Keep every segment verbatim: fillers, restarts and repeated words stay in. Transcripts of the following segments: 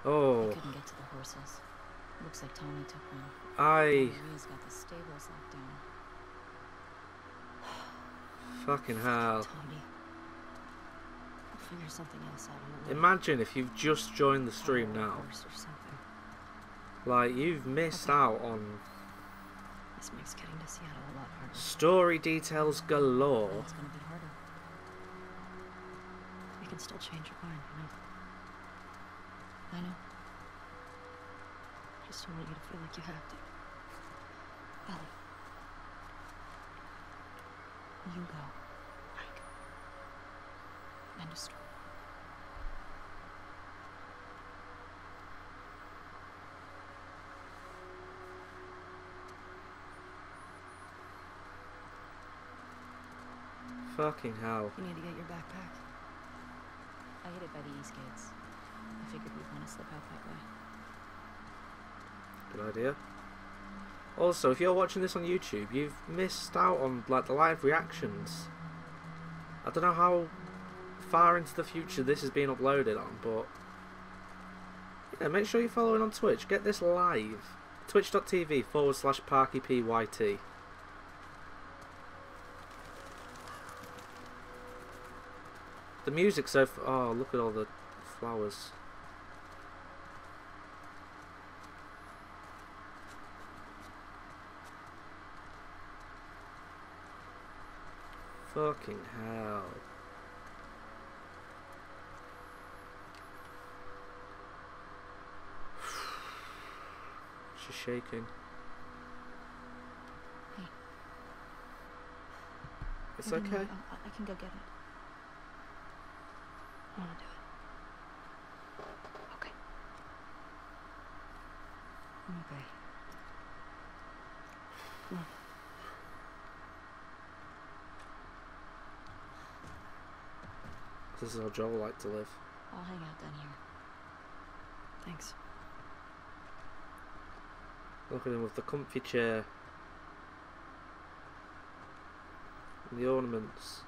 Oh, I couldn't get to the horses. Looks like Tommy took one. I Maria's got the stables locked down. fucking hell. Tommy. I'll figure something else out on the way. Imagine if you've just joined the stream now. Horse or something. Like, you've missed Okay. out on This makes getting to Seattle a lot harder. story details galore. And it's gonna be harder. You can still change your mind, you know. I know. Just don't want you to feel like you have to. Ellie. You go. I go. End of story. Fucking hell. You need to get your backpack. I hid it by the east gates. I figured we'd want to slip out that way. Good idea. Also, if you're watching this on YouTube, you've missed out on like the live reactions. I don't know how far into the future this is being uploaded on, but yeah, make sure you're following on Twitch. Get this live. Twitch.tv forward slash ParkyPYT. The music so f oh, look at all the flowers. Fucking hell. She's shaking. Hey. It's No, no, no, okay. I, I can go get it. I want to do it. Okay. Okay. Come on. This is how Joel liked to live. I'll hang out down here. Thanks. Look at him with the comfy chair. And the ornaments.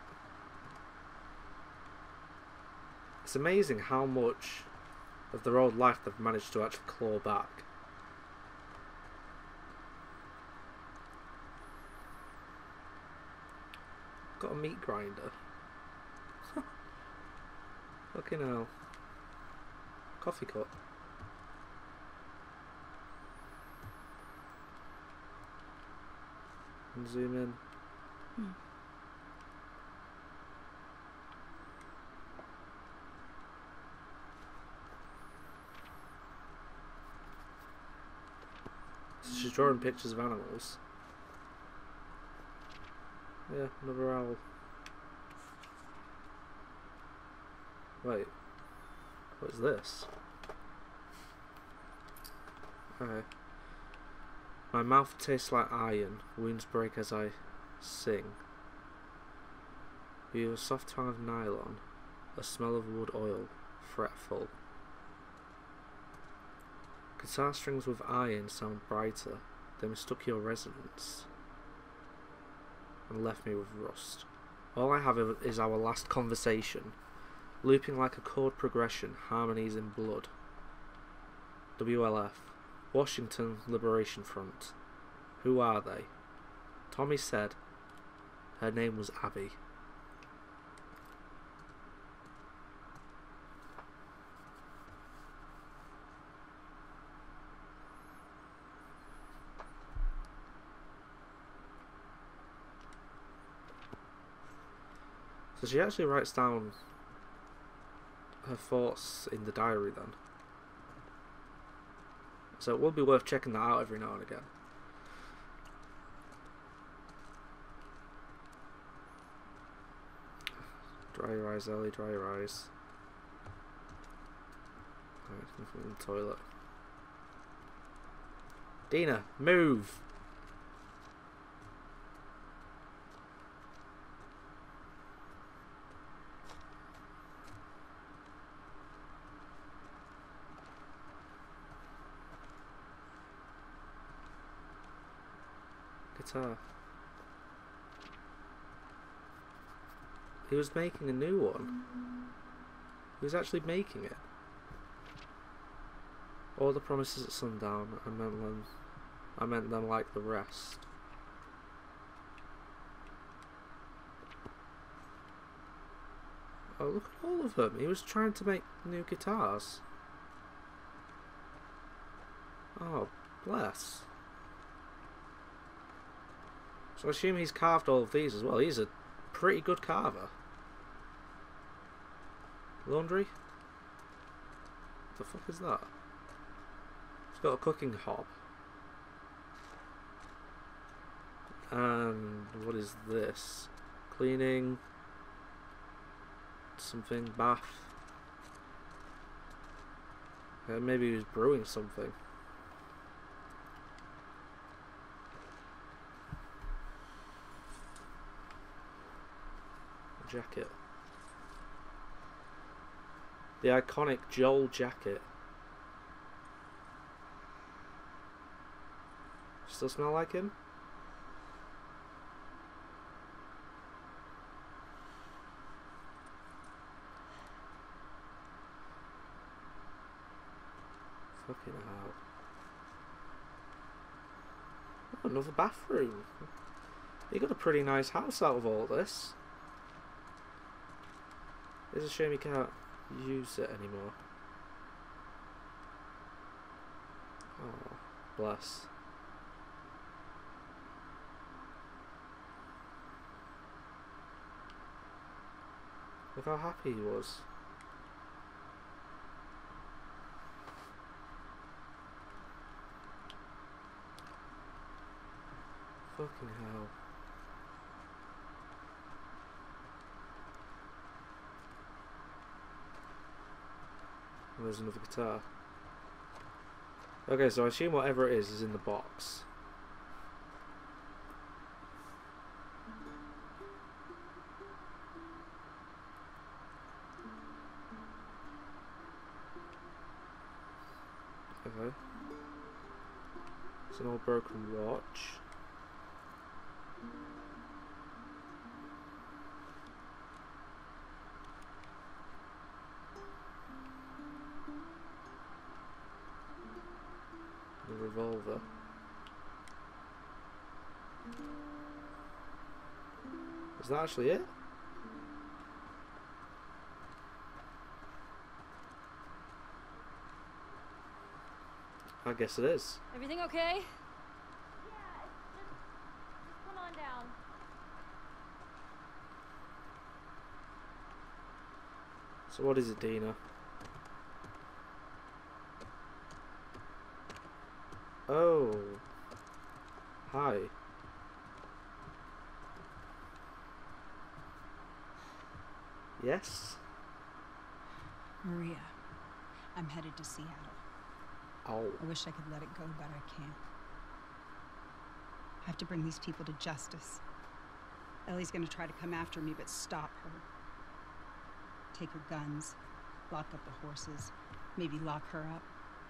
It's amazing how much of their old life they've managed to actually claw back. Got a meat grinder. Fucking hell. Coffee cup. And zoom in. Hmm. So she's drawing pictures of animals. Yeah, another owl. Wait. What is this? Okay. My mouth tastes like iron, wounds break as I sing. You have a soft tongue of nylon, a smell of wood oil, fretful. Guitar strings with iron sound brighter, they mistook your resonance and left me with rust. All I have is our last conversation, looping like a chord progression, harmonies in blood. W L F, Washington Liberation Front. Who are they? Tommy said her name was Abby. So she actually writes down her thoughts in the diary then. So it will be worth checking that out every now and again. Dry your eyes, Ellie, dry your eyes. Alright, nothing in the toilet. Dina, move! Guitar. He was making a new one. He was actually making it. All the promises at sundown, I meant them, I meant them like the rest. Oh, look at all of them. He was trying to make new guitars. Oh, bless. So I assume he's carved all of these as well. He's a pretty good carver. Laundry? The fuck is that? It's got a cooking hob. And what is this? Cleaning. Something. Bath. Uh, maybe he was brewing something. Jacket. The iconic Joel jacket. Still smell like him? Fucking hell. Oh, another bathroom. You got a pretty nice house out of all this. It's a shame you can't use it anymore. Oh, bless. Look how happy he was. Fucking hell. Oh, there's another guitar. Okay, so I assume whatever it is is in the box. Okay. It's an old broken watch. The revolver. Is that actually it? I guess it is. Everything okay? Yeah, it's just, just come on down. So what is it, Dina? Oh. Hi. Yes? Maria, I'm headed to Seattle. Oh. I wish I could let it go, but I can't. I have to bring these people to justice. Ellie's gonna try to come after me, but stop her. Take her guns, lock up the horses, maybe lock her up.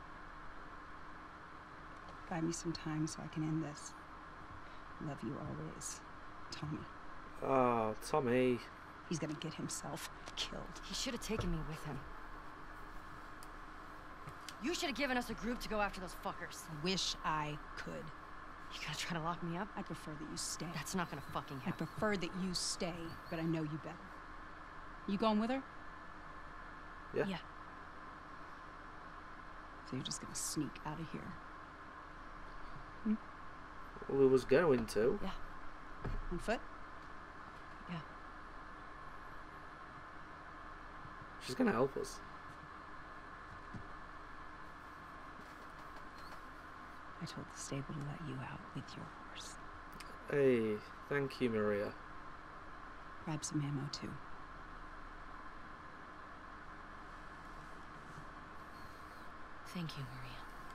Buy me some time so I can end this. Love you always, Tommy. Oh, Tommy. He's gonna get himself killed. He should have taken me with him. You should have given us a group to go after those fuckers. I wish I could. You gonna try to lock me up? I prefer that you stay. That's not gonna fucking I happen. prefer that you stay, but I know you better. You going with her? Yeah. Yeah. So you're just gonna sneak out of here? We was going to. Yeah. On foot? Yeah. She's gonna help us. I told the stable to let you out with your horse. Hey, thank you, Maria. Grab some ammo too. Thank you, Maria.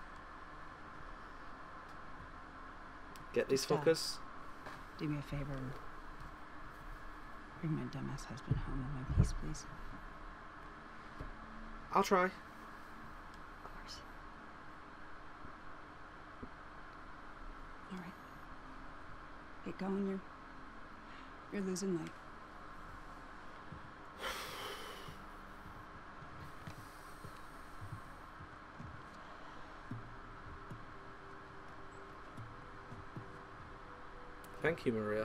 Get these Stop. fuckers. Do me a favor. Bring my dumbass husband home in one piece, please. I'll try. Of course. All right. Get going. You're you're losing light. Thank you, Maria.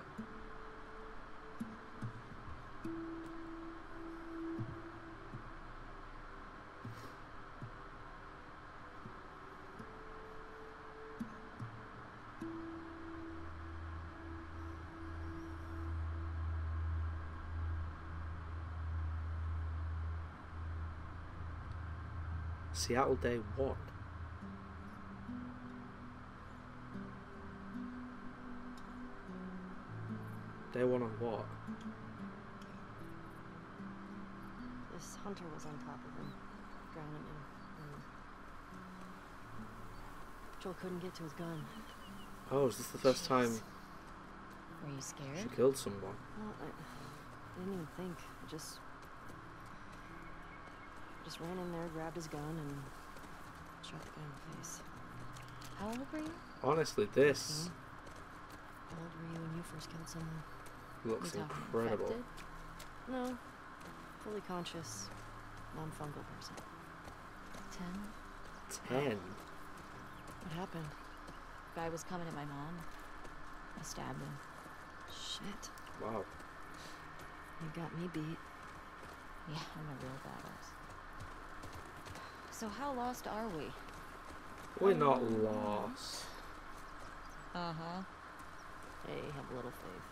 Seattle Day one. Day one on what? This hunter was on top of him, drowning him. And Joel couldn't get to his gun. Oh, is this the first Jeez. time Were you she scared? killed someone? Well, I, I didn't even think. I just, just ran in there, grabbed his gun, and shot the guy in the face. How old were you? Honestly, this How old were you when you first killed someone? looks You talking incredible. infected? No, fully conscious, non-fungal person. Ten? Ten. What happened? Guy was coming at my mom. I stabbed him. Shit, Wow. you got me beat. Yeah, I'm a real badass. So how lost are we? We're not lost. Uh-huh. Hey, have a little faith.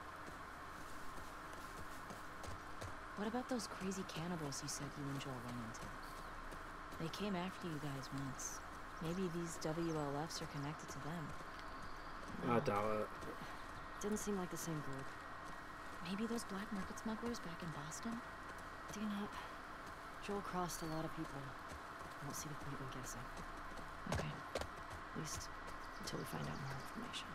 What about those crazy cannibals you said you and Joel ran into? They came after you guys once. Maybe these W L Fs are connected to them. I No, doubt it. didn't seem like the same group. Maybe those black market smugglers back in Boston? Dina, Joel crossed a lot of people. I don't see the point in guessing. Okay. At least until we find out more information.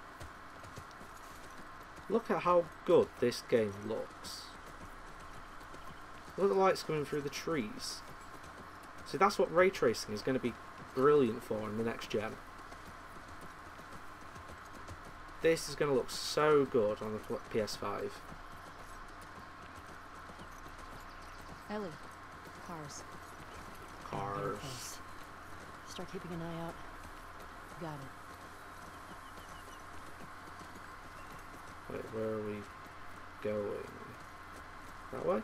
Look at how good this game looks. Look at the lights coming through the trees. See, that's what ray tracing is going to be brilliant for in the next gen. This is going to look so good on the P S five. Ellie. Cars. Better Cars. close. Start keeping an eye out. Got it. Wait, where are we going? That way?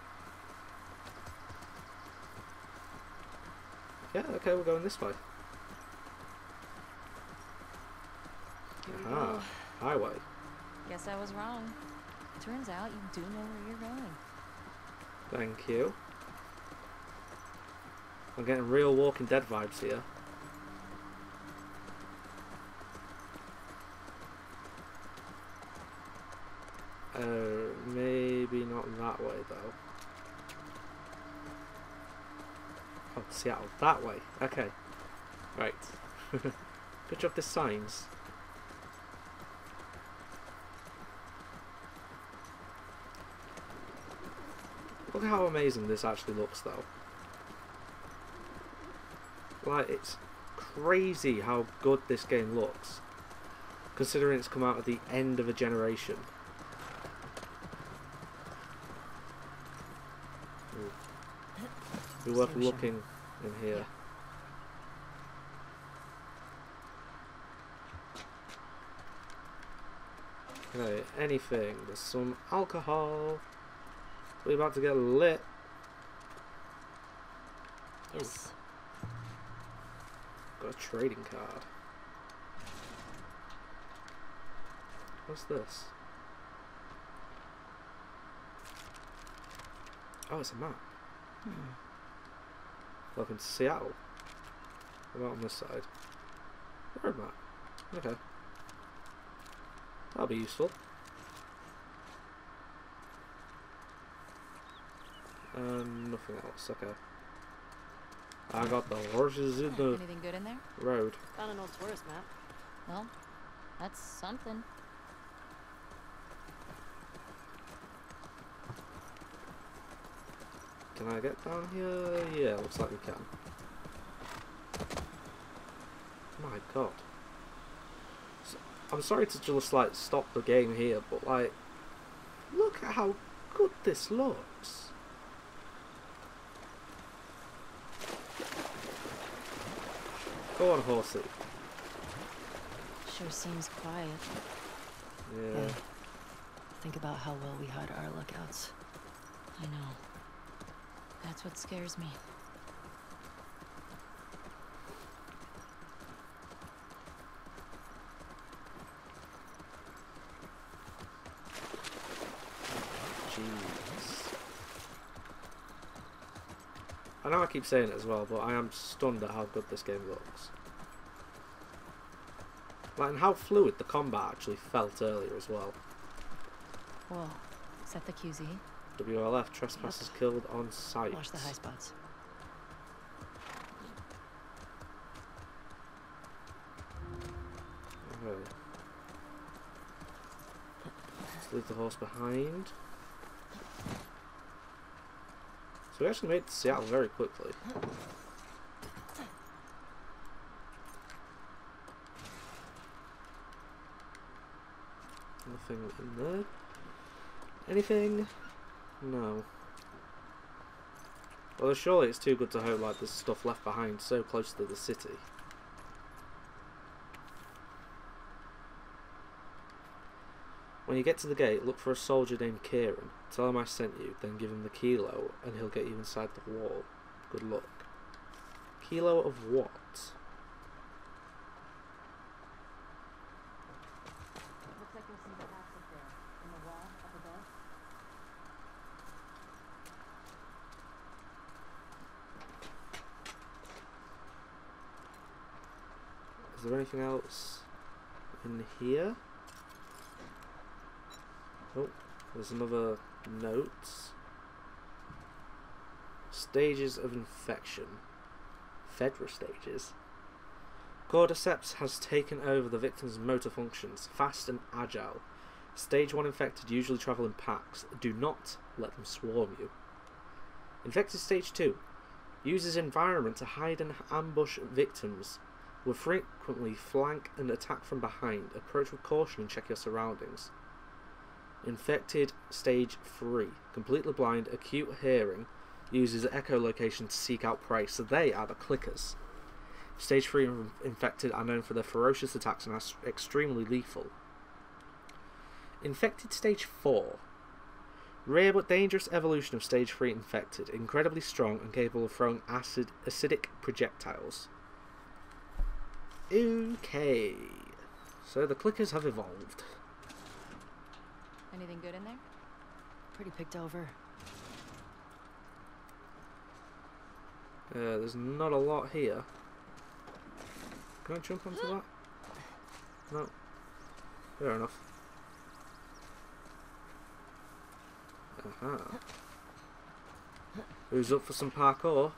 Yeah, okay, we're going this way. Here we Aha, go. highway. Guess I was wrong. Turns out you do know where you're going. Thank you. I'm getting real Walking Dead vibes here. Uh, maybe not that way though. Oh, Seattle, that way. Okay. Right. Good job, there's signs. Look at how amazing this actually looks though. Like, it's crazy how good this game looks, considering it's come out at the end of a generation. Ooh. Be worth See, we shall. looking in here. Okay, anything. There's some alcohol. We're about to get lit. Yes. Got a trading card. What's this? Oh, it's a map. Hmm. Welcome to Seattle. What about on this side? Road map. Okay. That'll be useful. Um, nothing else. Okay. I got the horses in the Anything good in there? road. Found an old tourist map. Well, that's something. Can I get down here? Yeah, looks like we can. My god. So, I'm sorry to just like stop the game here, but like, look at how good this looks. Go on, horsey. Sure seems quiet. Yeah. Yeah. Think about how well we hide our lookouts. I know. That's what scares me. Jeez. I know I keep saying it as well, but I am stunned at how good this game looks. Like, and how fluid the combat actually felt earlier as well. Whoa. Is that the Q Z? W L F, trespassers Yep. killed on sight. Watch the high spots. Okay. Let's leave the horse behind. So we actually made it to Seattle very quickly. Nothing in there. Anything? No. Well, surely it's too good to hope like there's stuff left behind so close to the city. When you get to the gate, look for a soldier named Kieran. Tell him I sent you, then give him the kilo, and he'll get you inside the wall. Good luck. Kilo of what? Looks like there's some glass up there, in the wall, up above. Is there anything else in here? Oh, there's another note. Stages of infection. Fedra stages. Cordyceps has taken over the victim's motor functions, fast and agile. Stage one infected usually travel in packs. Do not let them swarm you. Infected stage two. Uses environment to hide and ambush victims. Will frequently flank and attack from behind. Approach with caution and check your surroundings. Infected stage three. Completely blind, acute hearing. Uses echolocation to seek out prey. So they are the clickers. Stage three infected are known for their ferocious attacks and are extremely lethal. Infected stage four. Rare but dangerous evolution of stage three infected. Incredibly strong and capable of throwing acid, acidic projectiles. Okay. So the clickers have evolved. Anything good in there? Pretty picked over. Uh, there's not a lot here. Can I jump onto that? No. Fair enough. Aha. Who's up for some parkour?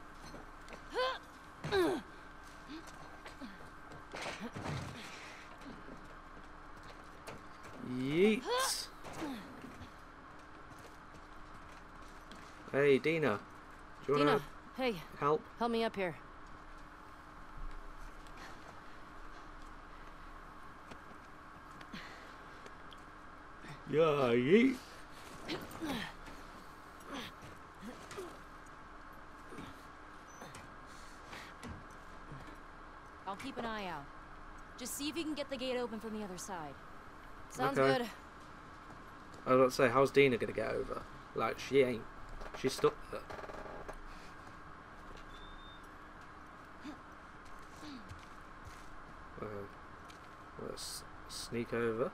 Yeet. Hey, Dina. Do you Dina, wanna hey, help? help me up here. Yeah, yeet. I'll keep an eye out. Just see if you can get the gate open from the other side. Sounds Okay. good. I was about to say, how's Dina gonna get over? Like, she ain't. She's stuck there. Uh, let's sneak over.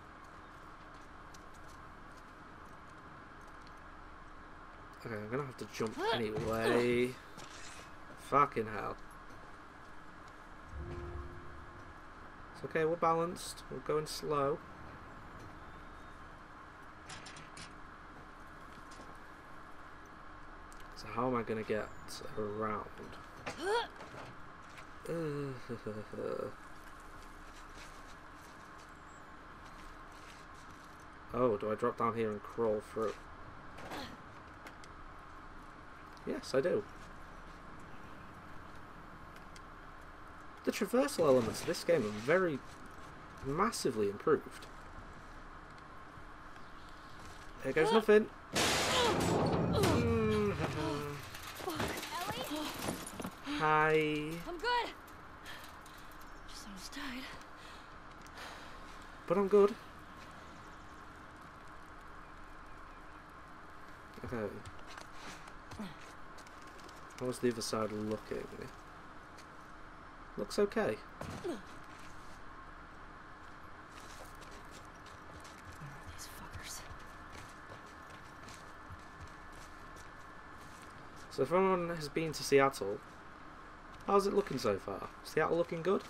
Okay, I'm gonna have to jump anyway. Fucking hell. It's okay, we're balanced. We're going slow. So how am I gonna get around? Oh, do I drop down here and crawl through? Yes, I do. The traversal elements of this game are very massively improved. There goes nothing. Mm, Ellie? Hi. I'm good. Just almost died. But I'm good. Okay. How's the other side looking? Looks okay. Where are these fuckers? So if anyone has been to Seattle, how's it looking so far? Seattle looking good?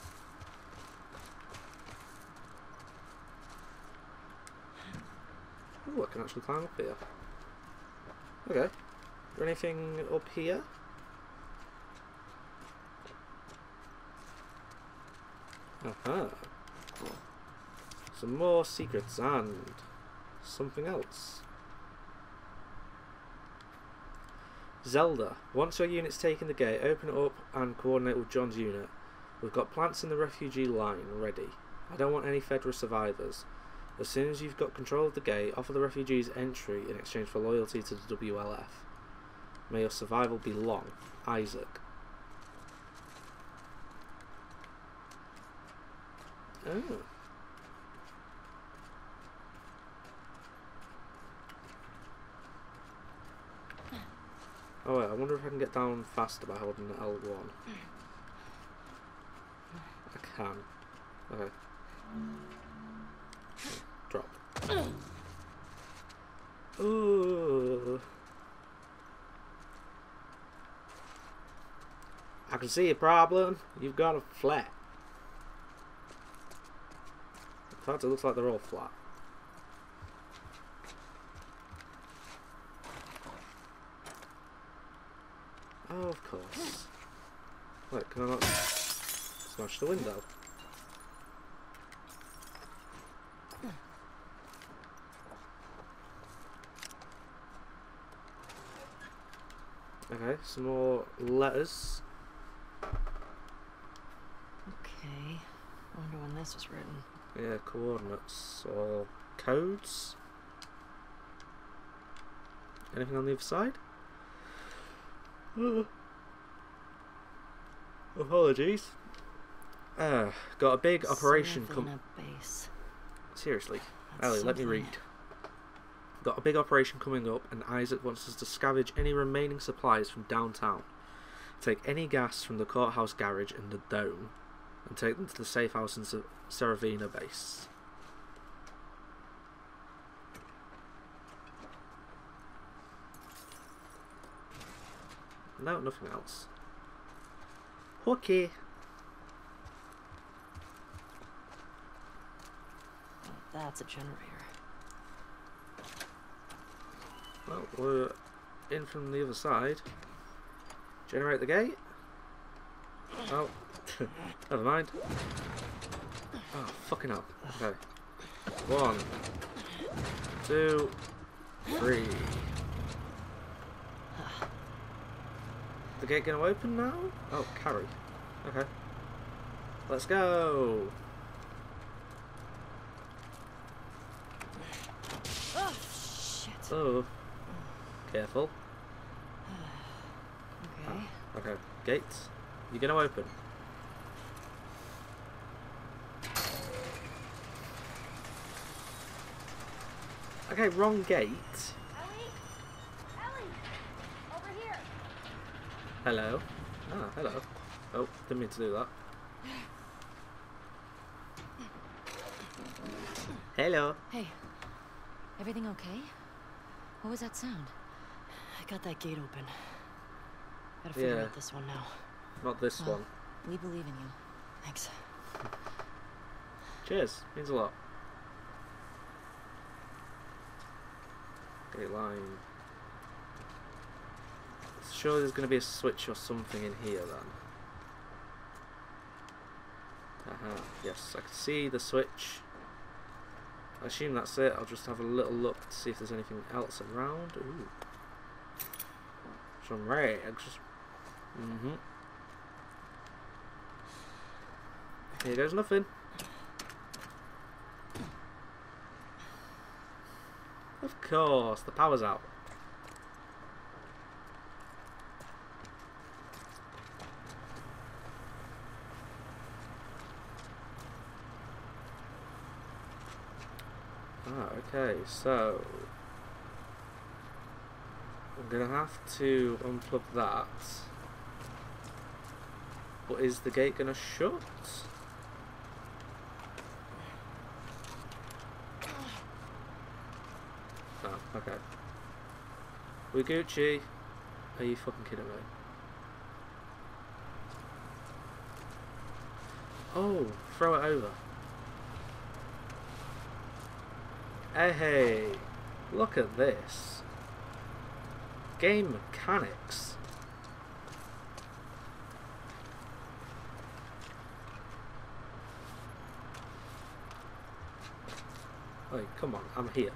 Ooh, I can actually climb up here. Okay. Is there anything up here? Uh-huh. Some more secrets and something else. Zelda, once your unit's taken the gate, open it up and coordinate with John's unit. We've got plants in the refugee line ready. I don't want any Fedra survivors. As soon as you've got control of the gate, offer the refugees entry in exchange for loyalty to the W L F. May your survival be long. Isaac. Oh. Oh wait, I wonder if I can get down faster by holding L one. I can. Okay. Drop. Ooh. I can see a problem. You've got a flat. In fact, it looks like they're all flat. Oh, of course. Wait, can I not smash the window? Okay, some more letters. Okay. I wonder when this was written. Yeah, coordinates or codes. Anything on the other side? Apologies. Uh, got a big operation come. Base. Seriously, That's Ellie, let me something. read. Got a big operation coming up, and Isaac wants us to scavenge any remaining supplies from downtown. Take any gas from the courthouse garage and the dome, and take them to the safe house in Se- Seravina base. No, nothing else. Okay. Oh, that's a generator. Well, we're in from the other side. Generate the gate. Oh, never mind. Oh, fucking hell. Okay. One, two, three. The gate gonna open now? Oh, carry. Okay. Let's go. Oh, shit. Oh. Careful. Okay. Ah, okay. Gates. You're gonna open. Okay, wrong gate. Ellie? Ellie! Over here! Hello. Ah, hello. Oh, didn't mean to do that. Hello. Hey, everything okay? What was that sound? I got that gate open. Gotta figure Yeah. out this one now. Not this Well, one. we believe in you. Thanks. Cheers. Means a lot. Gate line. Sure there's going to be a switch or something in here then. Aha, yes, I can see the switch. I assume that's it. I'll just have a little look to see if there's anything else around. Ooh. Some rags. Mm-hmm. Here goes nothing. Of course, the power's out. Ah, okay, so gonna have to unplug that. But is the gate gonna shut? Oh, okay. We Gucci. Are you fucking kidding me? Oh, throw it over. Hey, hey, look at this. Game mechanics. Oh, come on, I'm here.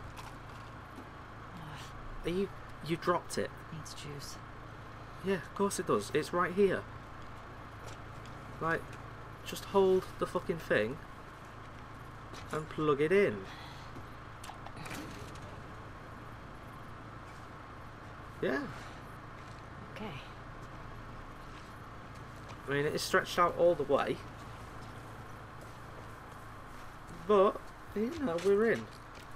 Are you... you dropped it? Needs juice. Yeah, of course it does. It's right here. Like, just hold the fucking thing and plug it in. Yeah. Okay. I mean, it is stretched out all the way. But, you know, we're in.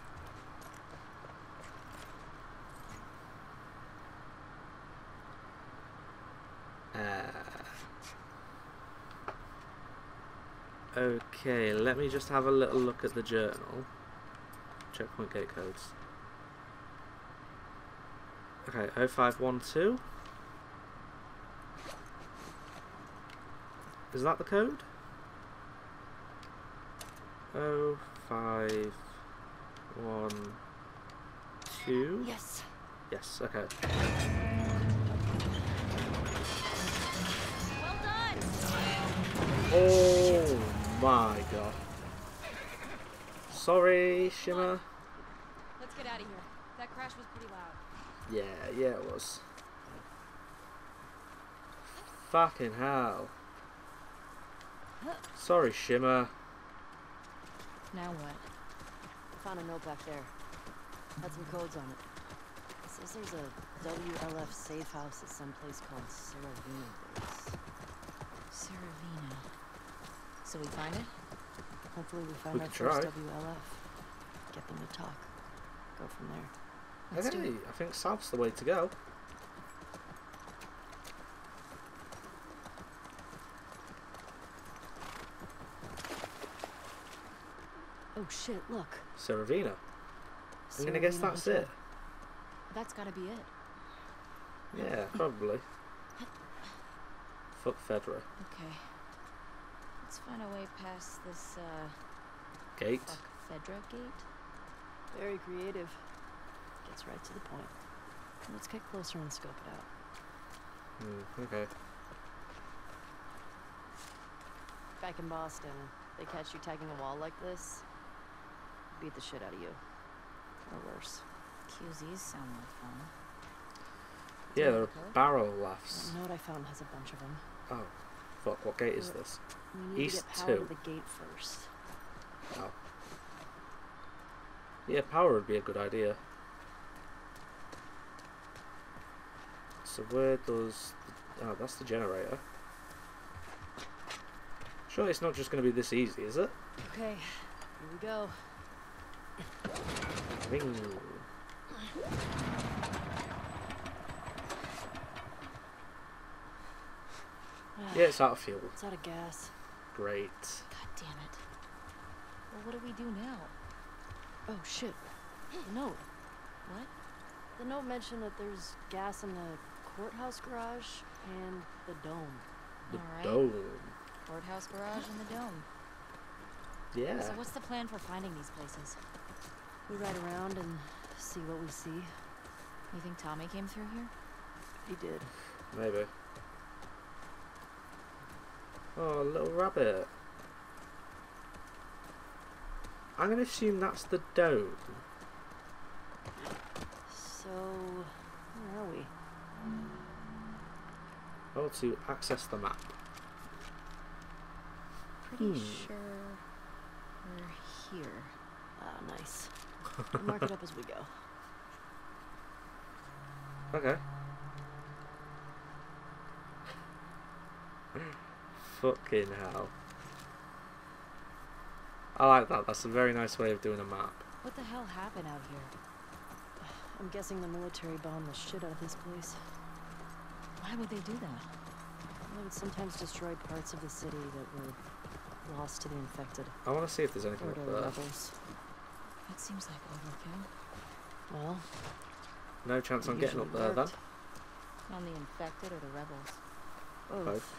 Okay, let me just have a little look at the journal. Checkpoint gate codes. Okay, oh five one two. Is that the code? oh five one two. Yes. Yes, okay. Well done! Oh my god. Sorry, Shimmer. Let's get out of here. That crash was pretty loud. Yeah, yeah it was. Fucking hell. Sorry, Shimmer. Now what? I found a note back there. Had some codes on it. It says there's a W L F safe house at some place called Saravina Base. Saravina. So we find it? Hopefully we find We our can first try. W L F. Get them to talk. Go from there. Let's do Hey, it. I think south's the way to go. Oh shit, look. Saravina. I'm gonna guess Saravina that's Hotel. it. That's gotta be it. Yeah, probably. Fuck Fedra. Okay. Let's find a way past this, uh... Gate. fuck Fedra gate? Very creative. Gets right to the point. Let's get closer and scope it out. Hmm, okay. Back in Boston, they catch you tagging a wall like this, beat the shit out of you. Or worse. Q Zs sound like fun. Yeah, there are Okay. barrel laughs. The note I found has a bunch of them. Oh, fuck, what gate is this? We need East to get power two. to the gate first. Oh. Yeah, power would be a good idea. So where does... The, oh, that's the generator. Surely it's not just going to be this easy, is it? Okay, here we go. Ring. Yeah, it's out of fuel. It's out of gas. Great. God damn it. Well, what do we do now? Oh shit. The note. What? The note mentioned that there's gas in the courthouse garage and the dome. The Alright. dome. Courthouse garage and the dome. Yeah. So what's the plan for finding these places? We ride around and see what we see. You think Tommy came through here? He did. Maybe. Oh, a little rabbit. I'm going to assume that's the dome. So, where are we? Oh, to access the map. Pretty Hmm. sure we're here. Ah, nice. We'll mark it up as we go. Okay. Fucking hell. I like that. That's a very nice way of doing a map. What the hell happened out here? I'm guessing the military bombed the shit out of this place. Why would they do that? They would sometimes destroy parts of the city that were lost to the infected I want to see if there's anything or up to there. rebels. That seems like overkill. Well, No chance it I'm getting up usually there then. worked. On the infected or the rebels? Both. Both.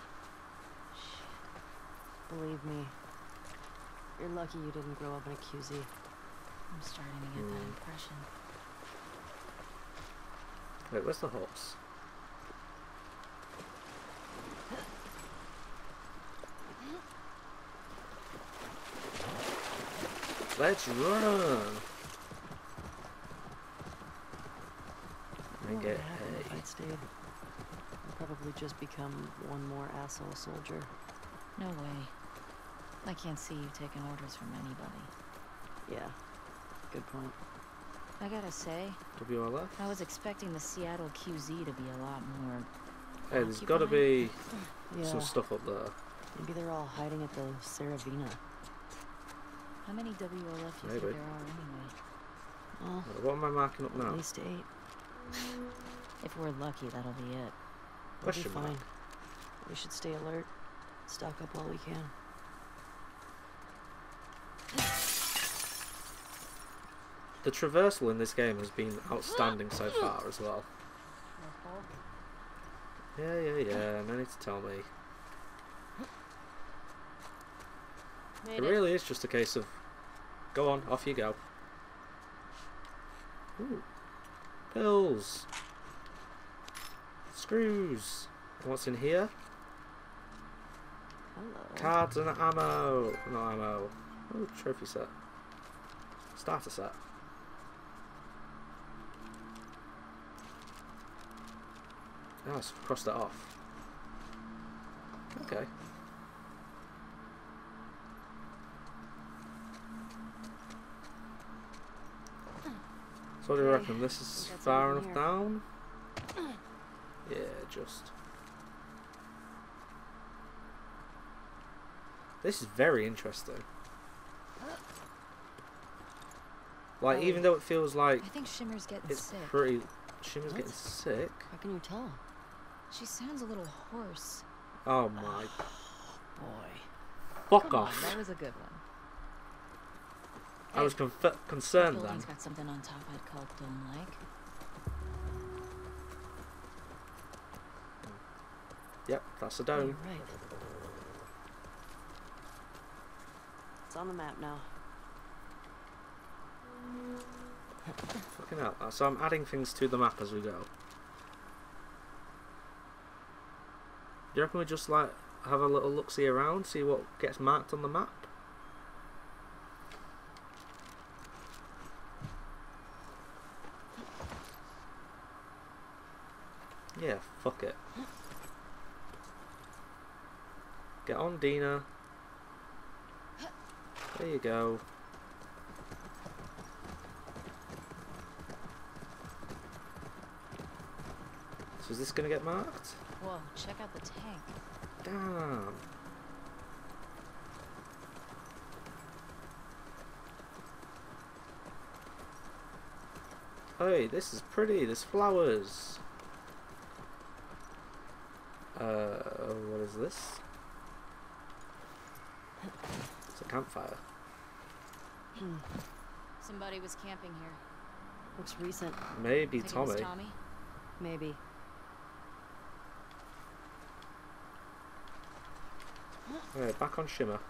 Shit. Believe me, you're lucky you didn't grow up in a Q Z. I'm starting to get that Hmm. impression. Wait, where's the horse? Let's run! I And don't know get what happened if hay. I'd stayed. I'd probably just become one more asshole soldier. No way. I can't see you taking orders from anybody. Yeah, good point. I gotta say, W L F? I was expecting the Seattle Q Z to be a lot more... Hey, there's gotta occupied. be Yeah, some stuff up there. maybe they're all hiding at the Saravina. How many W L F you Maybe. think there are anyway? Well, What am I marking up at now? least eight. If we're lucky, that'll be it. We'll be Question mark. fine. We should stay alert. Stock up while we can. The traversal in this game has been outstanding so far as well. Yeah, yeah, yeah, no need to tell me. Made It really is just a case of, go on, off you go. Ooh. Pills. Screws. And what's in here? Hello. Cards and ammo. Not ammo. Ooh, trophy set. Starter set. Oh, it's crossed it off. Okay. So what do you Okay, reckon? This think is that's far everything enough here. down? Yeah, just. This is very interesting. Like, Oh. even though it feels like I think Shimmer's getting it's sick. pretty. Shimmer's What? getting sick. How can you tell? She sounds a little hoarse. Oh my. Boy. Fuck Come off. on, that was a good one. I was Hey, conf- that concerned then. building's got something on top I'd call dome-like. Yep, that's a You're dome. right. It's on the map now. Fucking hell. So I'm adding things to the map as we go. Do you reckon we just like have a little look see around, see what gets marked on the map? Yeah, fuck it. Get on, Dina. There you go. So is this gonna get marked? Whoa, check out the tank. Damn. Hey, this is pretty. There's flowers. Uh, what is this? It's a campfire. Somebody was camping here. Looks recent. Maybe Think it was Tommy. Tommy? Maybe. Alright, back on Shimmer.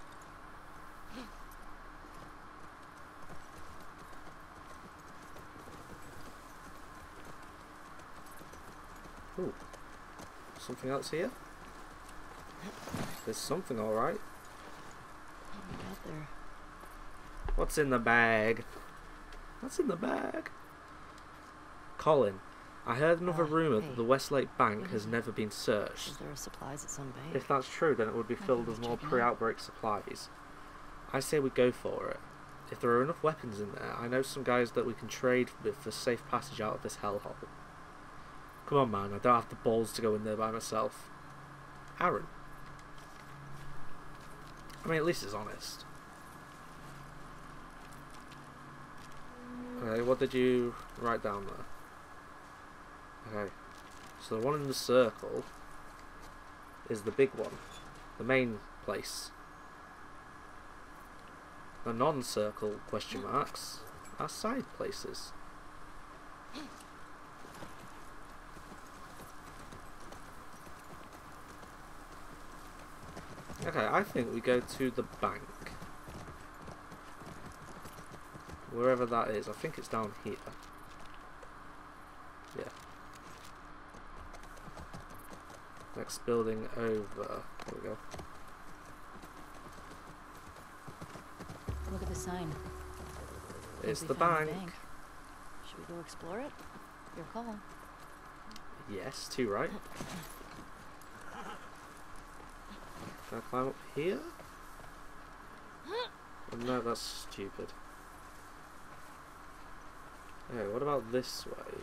Ooh. Something else here? There's something alright. What do we got there? What's in the bag? What's in the bag? Colin, I heard another Ah, rumour hey. that the Westlake Bank What has is it? never been searched. Is there supplies at some bank? If that's true, then it would be Might filled be with worth more checking out. pre-outbreak supplies. I say we go for it. If there are enough weapons in there, I know some guys that we can trade with for safe passage out of this hellhole. Come on, man, I don't have the balls to go in there by myself. Aaron. I mean, at least it's honest. Okay, what did you write down there? Okay, so the one in the circle is the big one, the main place. The non-circle question marks are side places. Okay, I think we go to the bank. Wherever that is, I think it's down here. Yeah. Next building over. There we go. Look at the sign. It's We the found bank. Should we go explore it? Your call. Yes, two right. Can I climb up here? Oh, no, that's stupid. Okay, what about this way?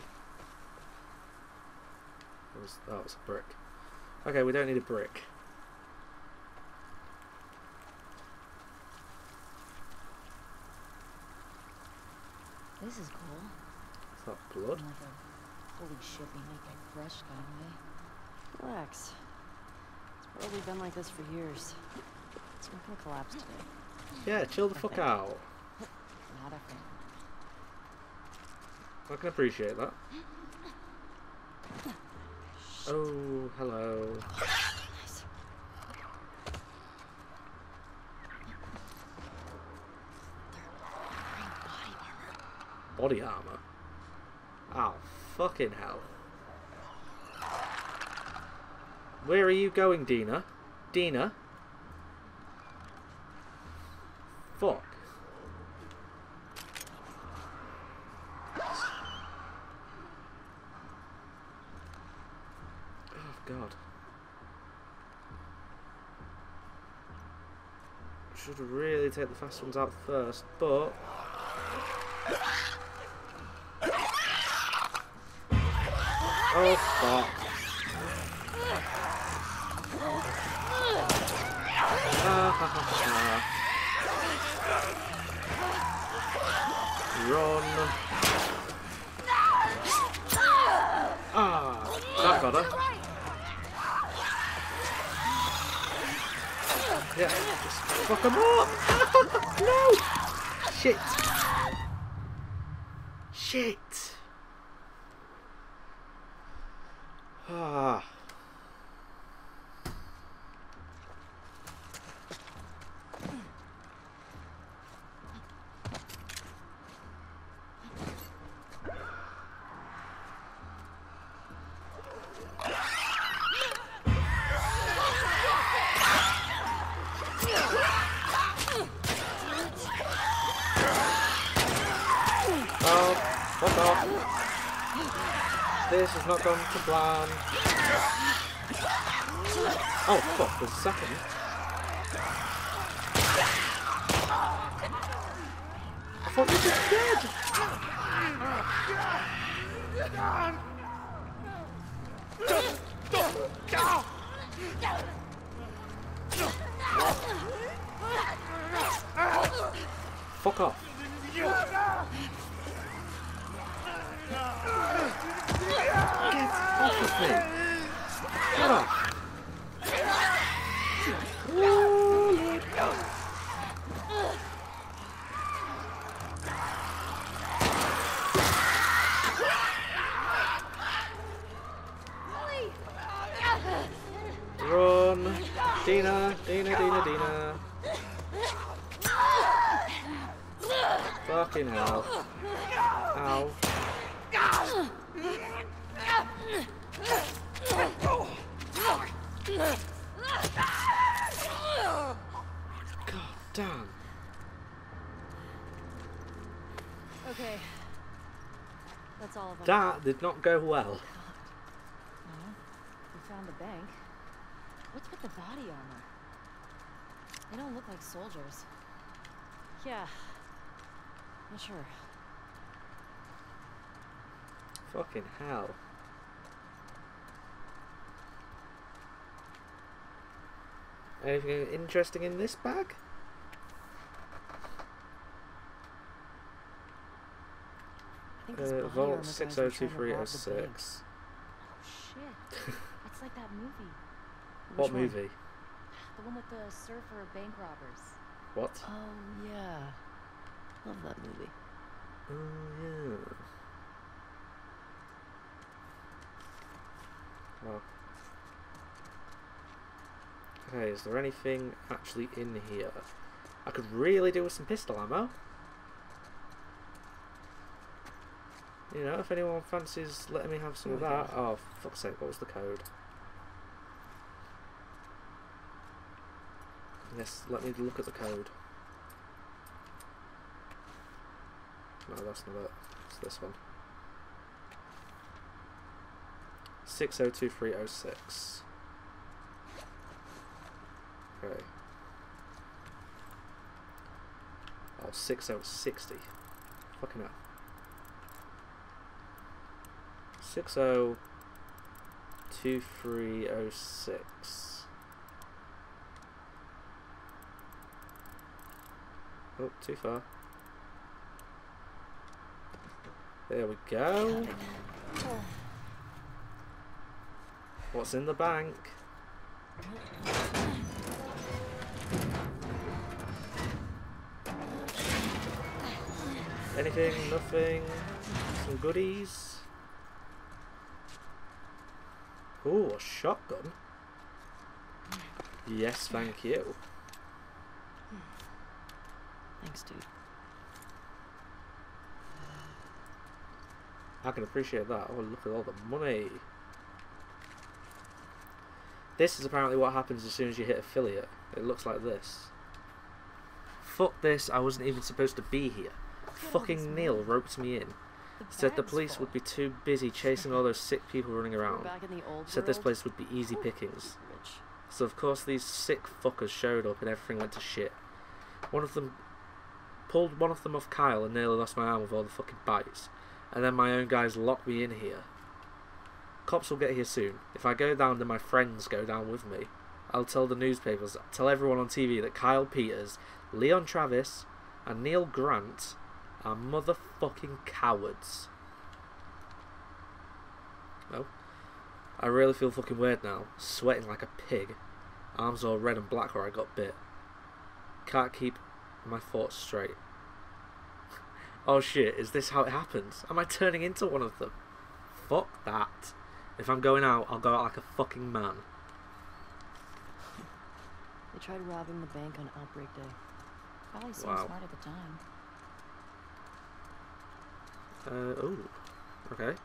That was, oh, it's a brick. Okay, we don't need a brick. This is cool. Is that blood? Like a holy shit, we make a brush kind of way. Relax. It's probably been like this for years. It's not gonna collapse today. Yeah, chill the fuck out. Not a fan. I can appreciate that. Oh, hello. Nice. Body armor. Oh, fucking hell. Where are you going, Dina? Dina? Fuck. Oh, God. Should really take the fast ones out first, but... Oh, fuck. Ah, ha, ha, ha. Run. Ah, that got her. Yeah, just fuck them up. No! Shit. Shit. Ah. Oh, fuck off. This has not gone to plan. Oh, fuck, there's a second. I thought you were dead. Fuck off. Get off of me. Get off. Run. Dina, Dina, Dina, Dina. Fucking hell. Ow. God damn. Okay. That's all of them. That did not go well. Well, we found the bank. What's with the body armor? They don't look like soldiers. Yeah. Not sure. Fucking hell. Anything interesting in this bag? this Uh, body Vault armor six guys oh were two trying to three oh rob the bank. six. Oh shit. It's like that movie. What Which one? movie? The one with the surfer bank robbers. What? Oh, yeah. Love that movie. Oh, yeah. Well. Okay, is there anything actually in here? I could really do with some pistol ammo. You know, if anyone fancies letting me have some of that. Oh, for fuck's sake, what was the code? Yes, let me look at the code. No, that's not it. It's this one. six oh two three oh six. Okay. Oh, six oh sixty. Fucking hell. six oh two three oh six. Oh, too far. There we go. What's in the bank? Anything? Nothing? Some goodies? Ooh, a shotgun. Yes, thank you. Thanks, dude. I can appreciate that. Oh, look at all the money. This is apparently what happens as soon as you hit affiliate. It looks like this. Fuck this, I wasn't even supposed to be here. Fucking Neil roped me in. Said the police would be too busy chasing all those sick people running We're around. back in the old Said this world. place would be easy pickings. Rich. So of course these sick fuckers showed up and everything went to shit. One of them pulled one of them off Kyle and nearly lost my arm with all the fucking bites. And then my own guys locked me in here. Cops will get here soon. If I go down, then my friends go down with me. I'll tell the newspapers, tell everyone on T V that Kyle Peters, Leon Travis, and Neil Grant are motherfucking cowards. Oh. I really feel fucking weird now. Sweating like a pig. Arms all red and black where I got bit. Can't keep my thoughts straight. Oh shit, is this how it happens? Am I turning into one of them? Fuck that. If I'm going out, I'll go out like a fucking man. They tried robbing the bank on Outbreak Day. Probably seemed Wow. smart at the time. Uh, ooh. Okay.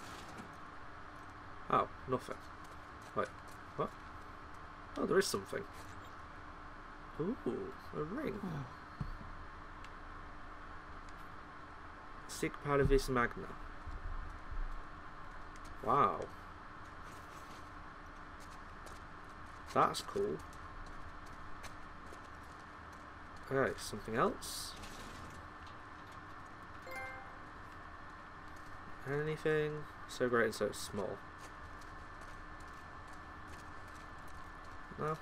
Oh, nothing. Wait, what? Oh, there is something. Ooh, a ring. Hmm. Secret powder vis magna. Wow. That's cool. Okay, something else? Anything? So great and so small. No?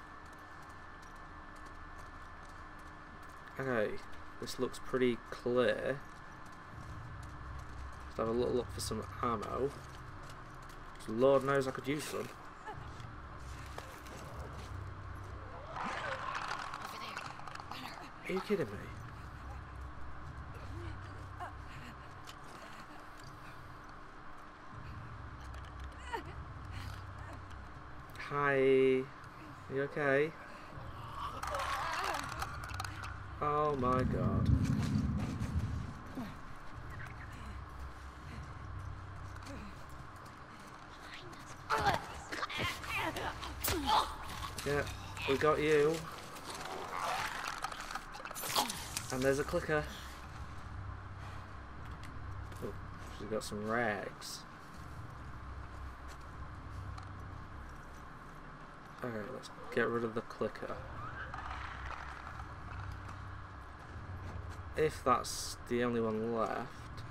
Okay, this looks pretty clear. Let's have a little look for some ammo. Lord knows I could use some. Are you kidding me? Hi. You okay? Oh my god. Yeah, we got you. And there's a clicker. Oh, she's got some rags. Okay, let's get rid of the clicker. If that's the only one left.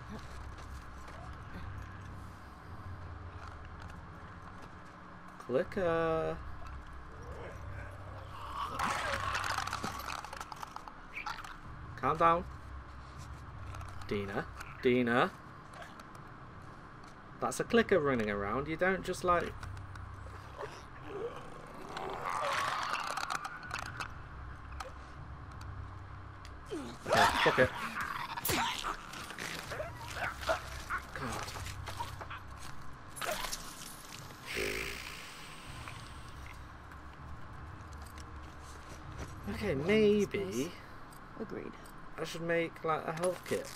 Clicker. Calm down. Dina. Dina. That's a clicker running around. You don't just like... Okay, fuck it. God. Okay, maybe Agreed. I should make like a health kit.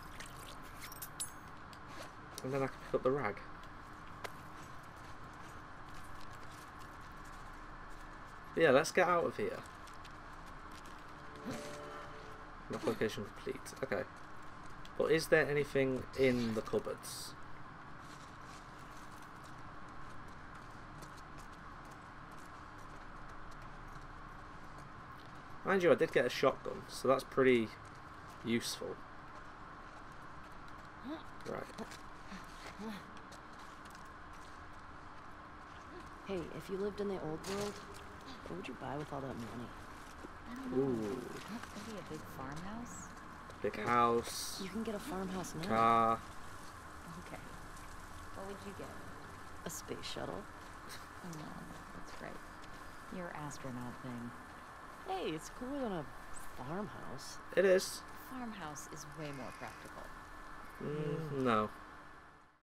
And then I can pick up the rag. But yeah, let's get out of here. Map location complete. Okay. But is there anything in the cupboards? Mind you, I did get a shotgun, so that's pretty useful. Right. Hey, if you lived in the old world, what would you buy with all that money? I don't know. Ooh. Maybe a big farmhouse? Big house. You can get a farmhouse now. Car. Okay. What would you get? A space shuttle. Oh no, that's right. Your astronaut thing. Hey, it's cooler than a farmhouse. It is. Farmhouse is way more practical. Mm, no.